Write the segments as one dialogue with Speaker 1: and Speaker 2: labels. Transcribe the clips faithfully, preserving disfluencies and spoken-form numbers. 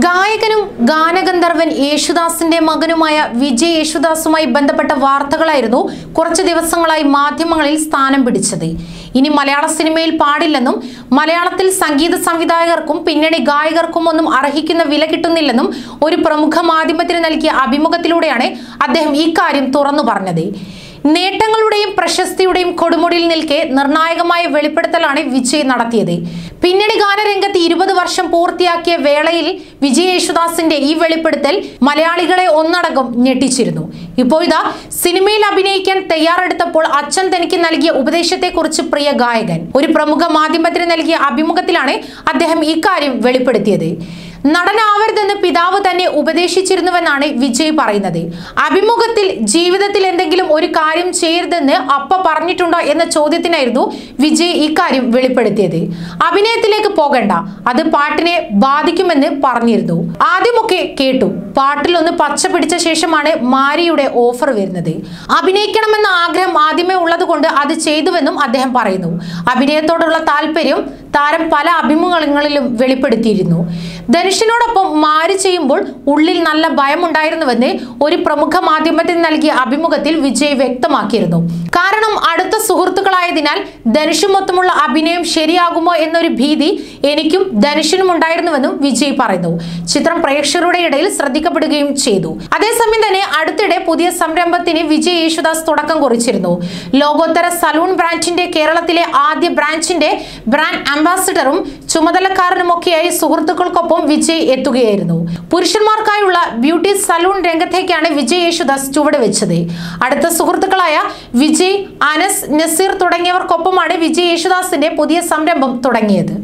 Speaker 1: ഗായകനും ഗാനഗന്ധർവൻ യേശുദാസിന്റെ മകനുമായ വിജയ് യേശുദാസുമായി ബന്ധപ്പെട്ട വാർത്തകളായിരുന്നു കുറച്ചു ദിവസങ്ങളായി മാധ്യമങ്ങളിൽ സ്ഥാനം പിടിച്ചത്. ഇനി മലയാള സിനിമയിൽ പാടില്ലെന്നും മലയാളത്തിൽ സംഗീത സംവിധായകർക്കും പിന്നണി ഗായകർക്കും ഒന്നും അർഹിക്കുന്ന വില കിട്ടുന്നില്ലെന്നും ഒരു പ്രമുഖ മാധ്യമത്തിന് നൽകിയ അഭിമുഖത്തിലൂടെയാണ് അദ്ദേഹം ഇക്കാര്യം തുറന്നു പറഞ്ഞത്. നേട്ടങ്ങളുടെയും പ്രശസ്തിയുടെയും കൊടുമുടിയിൽ നിൽക്കെ നിർണായകമായ വെളിപ്പെടുത്തലാണ് വിജയ് നടത്തിയത്. പിന്നണി ഗാനരംഗത്ത് ഇരുപത് വർഷം പൂർത്തിയാക്കിയ വേളയിൽ വിജയ് യേശുദാസിന്റെ ഈ വെളിപ്പെടുത്തൽ മലയാളികളെ ഒന്നടങ്കം ഞെട്ടിച്ചിരുന്നു. ഇപ്പോഴിതാ സിനിമയിൽ അഭിനയിക്കാൻ തയ്യാറെടുത്തപ്പോൾ അച്ഛൻ തനിക്ക് നൽകിയ ഉപദേശത്തെക്കുറിച്ച് പ്രിയ ഗായകൻ ഒരു പ്രമുഖ മാധ്യമത്തിന് നൽകിയ അഭിമുഖത്തിലാണ് അദ്ദേഹം ഇക്കാര്യം വെളിപ്പെടുത്തിയത്. നടനാവരുതെന്ന് പിതാവ് തന്നെ ഉപദേശിച്ചിരുന്നുവെന്നാണ് വിജയ് പറയുന്നത്. അഭിമുഖത്തിൽ ജീവിതത്തിൽ എന്തെങ്കിലും ഒരു കാര്യം ചെയ്യരുതെന്ന് അപ്പ പറഞ്ഞിട്ടുണ്ടോ എന്ന ചോദ്യത്തിനായിരുന്നു വിജയ് ഇക്കാര്യം വെളിപ്പെടുത്തിയത്. അഭിനയത്തിലേക്ക് പോകണ്ട, അത് പാട്ടിനെ ബാധിക്കുമെന്ന് പറഞ്ഞിരുന്നു. ആദ്യമൊക്കെ കേട്ടു, പാട്ടിൽ ഒന്ന് പച്ച പിടിച്ച ശേഷമാണ് മാരിയുടെ ഓഫർ വരുന്നത്. അഭിനയിക്കണമെന്ന ആഗ്രഹം ആദ്യമേ ഉള്ളത് കൊണ്ട് അത് ചെയ്തുവെന്നും അദ്ദേഹം പറയുന്നു. അഭിനയത്തോടുള്ള താല്പര്യം താരം പല അഭിമുഖങ്ങളിലും വെളിപ്പെടുത്തിയിരുന്നു. ധനുഷിനോടൊപ്പം മാരി ചെയ്യുമ്പോൾ ഉള്ളിൽ നല്ല ഭയമുണ്ടായിരുന്നുവെന്ന് ഒരു പ്രമുഖ മാധ്യമത്തിന് നൽകിയ അഭിമുഖത്തിൽ വിജയ് വ്യക്തമാക്കിയിരുന്നു. കാരണം അടുത്ത സുഹൃത്തുക്കളായതിനാൽ ധനുഷുമൊത്തമുള്ള അഭിനയം ശരിയാകുമോ എന്നൊരു ഭീതി എനിക്കും ധനുഷിനും ഉണ്ടായിരുന്നുവെന്നും വിജയ് പറയുന്നു. ചിത്രം പ്രേക്ഷകരുടെ ഇടയിൽ ശ്രദ്ധിക്കപ്പെടുകയും ചെയ്തു. അതേസമയം തന്നെ അടുത്തിടെ പുതിയ സംരംഭത്തിന് വിജയ് യേശുദാസ് തുടക്കം കുറിച്ചിരുന്നു. ലോകോത്തര സലൂൺ ബ്രാൻഡിന്റെ കേരളത്തിലെ ആദ്യ ബ്രാഞ്ചിന്റെ ബ്രാൻഡ് അംബാസിഡറും ചുമതലക്കാരനുമൊക്കെയായി സുഹൃത്തുക്കൾക്കൊപ്പം വിജയ് എത്തുകയായിരുന്നു. പുരുഷന്മാർക്കായുള്ള ബ്യൂട്ടി സലൂൺ രംഗത്തേക്കാണ് വിജയ് യേശുദാസ് ചുവട് വെച്ചത്. അടുത്ത സുഹൃത്തുക്കളായ വിജയ്, അനസ്, നസീർ തുടങ്ങിയവർക്കൊപ്പമാണ് വിജയ് യേശുദാസിന്റെ പുതിയ സംരംഭം തുടങ്ങിയത്.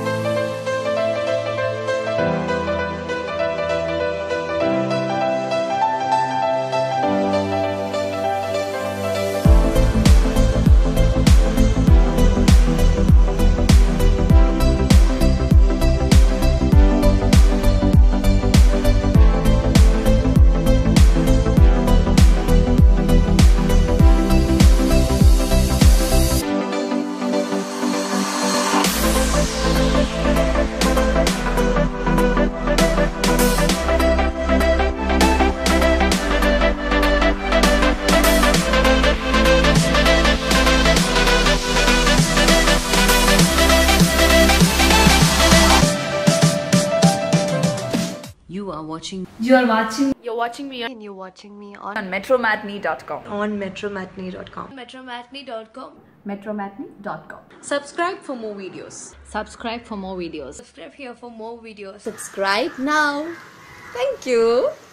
Speaker 2: You are watching.
Speaker 3: You are watching.
Speaker 2: You're watching me.
Speaker 4: And you're watching me on,
Speaker 3: On metromatinee dot com.
Speaker 4: on metromatinee dot com.
Speaker 2: metromatinee dot com.
Speaker 3: metromatinee dot com.
Speaker 2: Subscribe for more videos.
Speaker 4: Subscribe for more videos.
Speaker 2: Subscribe here for more videos.
Speaker 4: Subscribe now. Thank you.